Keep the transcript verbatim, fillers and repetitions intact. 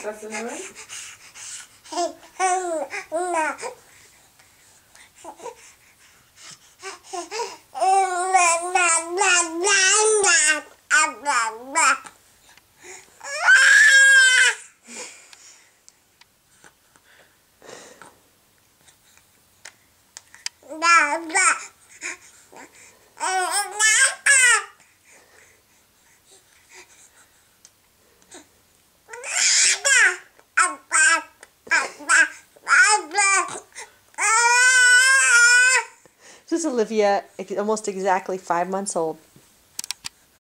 estás haciendo hoy? This is Olivia, almost exactly five months old.